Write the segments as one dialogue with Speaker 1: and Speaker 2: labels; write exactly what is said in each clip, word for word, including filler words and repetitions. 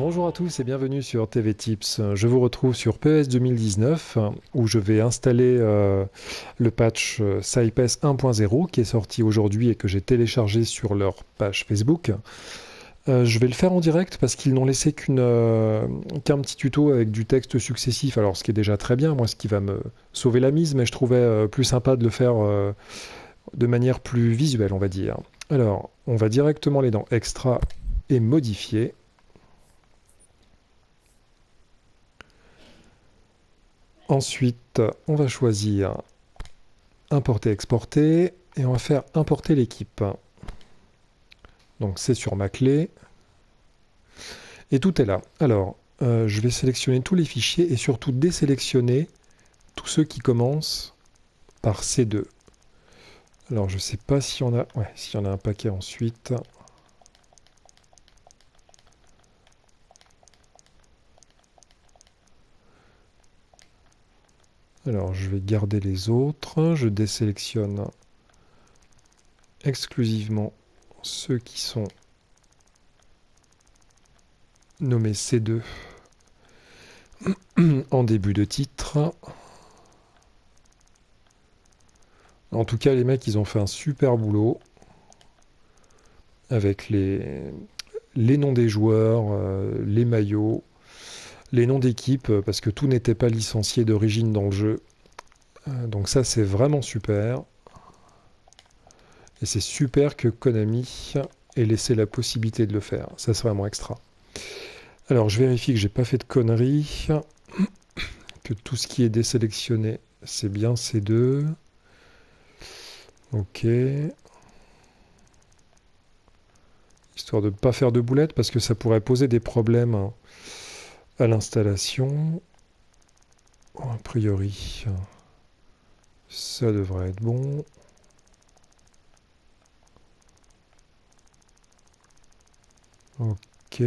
Speaker 1: Bonjour à tous et bienvenue sur T V Tips. Je vous retrouve sur P E S deux mille dix-neuf où je vais installer euh, le patch euh, SciPes un point zéro qui est sorti aujourd'hui et que j'ai téléchargé sur leur page Facebook. Euh, je vais le faire en direct parce qu'ils n'ont laissé qu'une, euh, qu'un petit tuto avec du texte successif, alors ce qui est déjà très bien, moi ce qui va me sauver la mise, mais je trouvais euh, plus sympa de le faire euh, de manière plus visuelle, on va dire. Alors, on va directement aller dans Extra et Modifier. Ensuite, on va choisir Importer, exporter, et on va faire importer l'équipe. Donc c'est sur ma clé, et tout est là. Alors, euh, je vais sélectionner tous les fichiers, et surtout désélectionner tous ceux qui commencent par C deux. Alors je sais pas si on a... Ouais, s'il y en a un paquet ensuite. Alors je vais garder les autres, je désélectionne exclusivement ceux qui sont nommés C deux en début de titre. En tout cas, les mecs, ils ont fait un super boulot avec les, les noms des joueurs, euh, les maillots, les noms d'équipe, parce que tout n'était pas licencié d'origine dans le jeu. Euh, donc ça, c'est vraiment super. Et c'est super que Konami ait laissé la possibilité de le faire. Ça, c'est vraiment extra. Alors, je vérifie que j'ai pas fait de conneries, que tout ce qui est désélectionné, c'est bien C deux. Ok. Histoire de ne pas faire de boulettes, parce que ça pourrait poser des problèmes à l'installation. Oh, a priori, ça devrait être bon. Ok.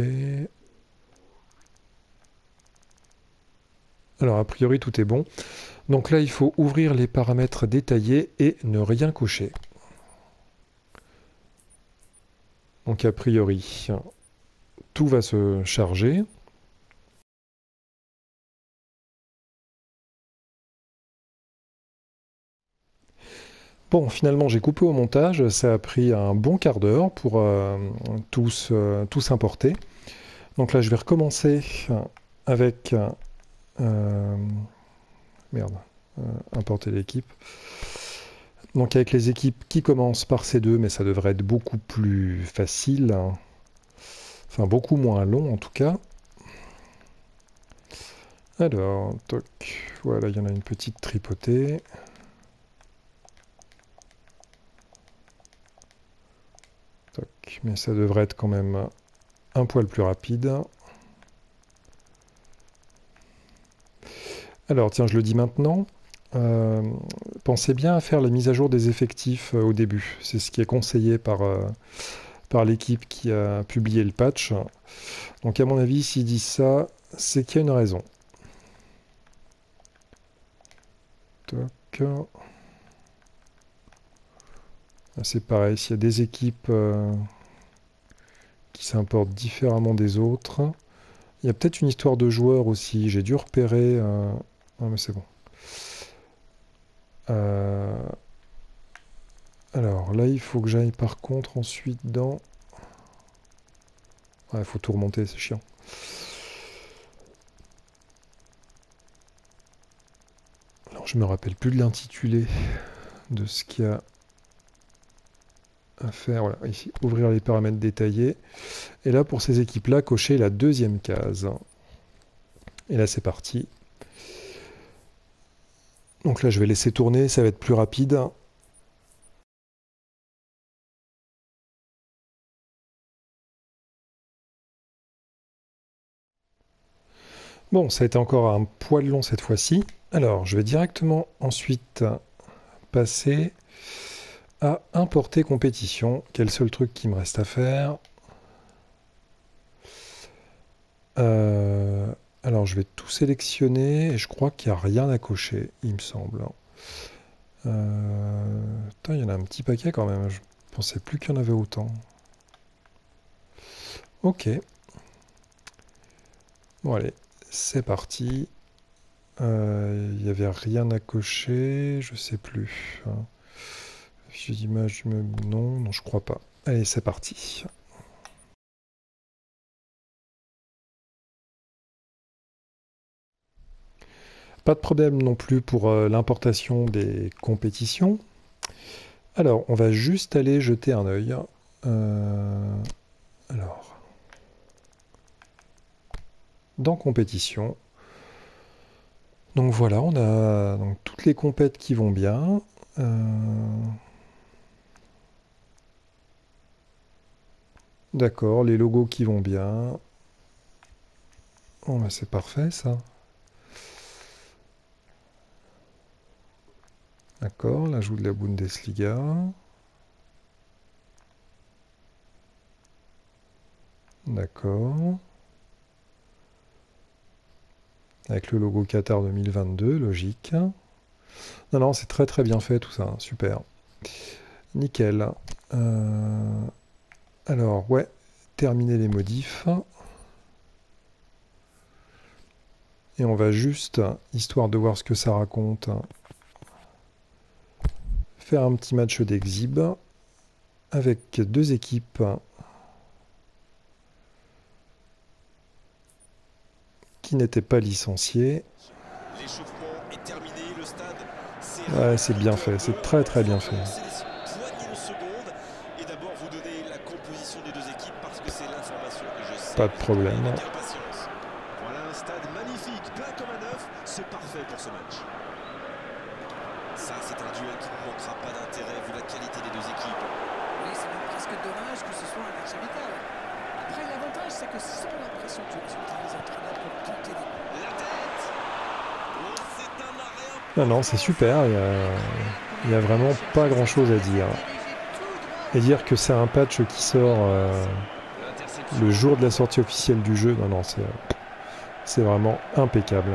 Speaker 1: Alors, a priori, tout est bon. Donc là, il faut ouvrir les paramètres détaillés et ne rien cocher. Donc, a priori, tout va se charger. Bon, finalement, j'ai coupé au montage. Ça a pris un bon quart d'heure pour euh, tous, euh, tous importer. Donc là, je vais recommencer avec... Euh, merde. Euh, importer l'équipe. Donc avec les équipes qui commencent par C deux, mais ça devrait être beaucoup plus facile. Enfin, beaucoup moins long en tout cas. Alors, toc. Voilà, il y en a une petite tripotée. Toc. Mais ça devrait être quand même un poil plus rapide. Alors, tiens, je le dis maintenant. Euh, pensez bien à faire la mise à jour des effectifs euh, au début. C'est ce qui est conseillé par, euh, par l'équipe qui a publié le patch. Donc à mon avis, s'ils disent ça, c'est qu'il y a une raison. Toc. Ah, c'est pareil, s'il y a des équipes euh, qui s'importent différemment des autres. Il y a peut-être une histoire de joueurs aussi. J'ai dû repérer... Euh... Ah mais c'est bon. Euh... Alors là, il faut que j'aille par contre ensuite dans... Il faut tout remonter, c'est chiant. Alors je me rappelle plus de l'intitulé de ce qu'il y a à faire. Voilà, ici, ouvrir les paramètres détaillés. Et là, pour ces équipes-là, cocher la deuxième case. Et là, c'est parti. Donc là, je vais laisser tourner, ça va être plus rapide. Bon, ça a été encore un poil long cette fois-ci. Alors, je vais directement ensuite passer à importer compétition. Quel seul truc qui me reste à faire. Euh, alors, je vais tout sélectionner et je crois qu'il n'y a rien à cocher, il me semble. Euh, putain, il y en a un petit paquet quand même. Je pensais plus qu'il y en avait autant. Ok. Bon allez, c'est parti. Il euh, n'y avait rien à cocher, je sais plus. Fichier d'image, non, non je crois pas. Allez, c'est parti. Pas de problème non plus pour euh, l'importation des compétitions. Alors, on va juste aller jeter un œil. Euh, alors, dans compétition. Donc voilà, on a donc, toutes les compètes qui vont bien. Euh, D'accord, les logos qui vont bien. Oh, bah, c'est parfait ça. D'accord, l'ajout de la Bundesliga. D'accord. Avec le logo Qatar deux mille vingt-deux, logique. Non, non, c'est très très bien fait tout ça, super. Nickel. Euh, Alors, ouais, terminer les modifs. Et on va juste, histoire de voir ce que ça raconte, faire un petit match d'exhib avec deux équipes qui n'étaient pas licenciées. Ouais, c'est bien fait, c'est très très bien fait. Pas de problème.
Speaker 2: Voilà un stade magnifique, plein comme un œuf, c'est parfait pour ce match. Ça, c'est un duel qui ne manquera pas d'intérêt vu la qualité des deux équipes.
Speaker 3: Oui, c'est même presque dommage que ce soit un match amical. Après, l'avantage, c'est que sans la pression du résultat, les entraîneurs peuvent tenter des...
Speaker 2: La tête oh, c'est un arrêt.
Speaker 1: Non, non, c'est super, il y a, il y a vraiment pas grand chose à dire. Et dire que c'est un patch qui sort euh, le jour de la sortie officielle du jeu, non, non, c'est... C'est vraiment impeccable.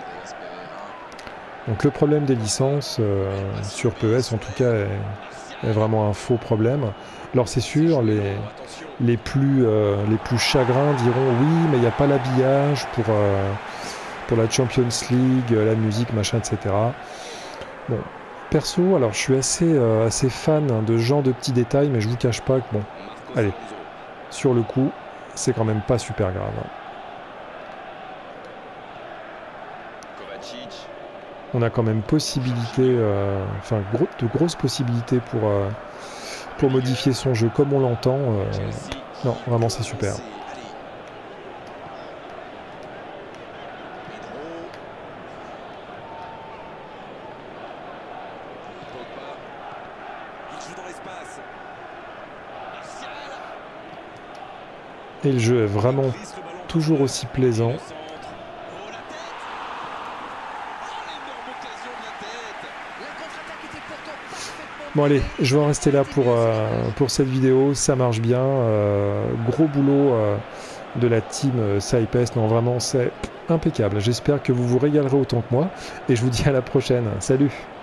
Speaker 1: Donc le problème des licences euh, sur P E S en tout cas est, est vraiment un faux problème. Alors c'est sûr, les, les, plus, euh, les plus chagrins diront oui mais il n'y a pas l'habillage pour, euh, pour la Champions League, la musique, machin, et cetera. Bon, perso, alors je suis assez, euh, assez fan de ce genre de petits détails, mais je vous cache pas que bon, allez, sur le coup, c'est quand même pas super grave. On a quand même possibilité, euh, enfin gros, de grosses possibilités pour, euh, pour modifier son jeu comme on l'entend. Euh, non, vraiment c'est super. Et le jeu est vraiment toujours aussi plaisant. Bon allez, je vais en rester là pour, euh, pour cette vidéo, ça marche bien, euh, gros boulot euh, de la team euh, SyPest, non vraiment c'est impeccable, j'espère que vous vous régalerez autant que moi, et je vous dis à la prochaine, salut!